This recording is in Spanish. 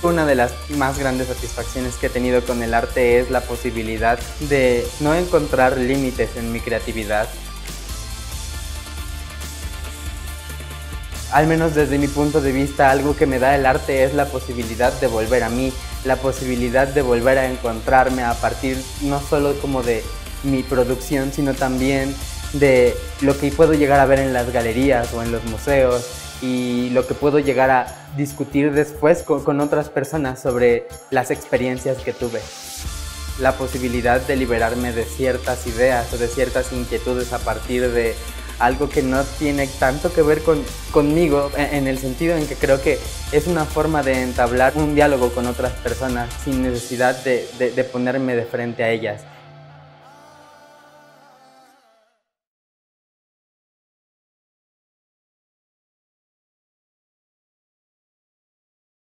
Una de las más grandes satisfacciones que he tenido con el arte es la posibilidad de no encontrar límites en mi creatividad. Al menos desde mi punto de vista, algo que me da el arte es la posibilidad de volver a mí, la posibilidad de volver a encontrarme a partir no solo como de mi producción, sino también de lo que puedo llegar a ver en las galerías o en los museos y lo que puedo llegar a discutir después con otras personas sobre las experiencias que tuve. La posibilidad de liberarme de ciertas ideas o de ciertas inquietudes a partir de algo que no tiene tanto que ver conmigo, en el sentido en que creo que es una forma de entablar un diálogo con otras personas sin necesidad de ponerme de frente a ellas.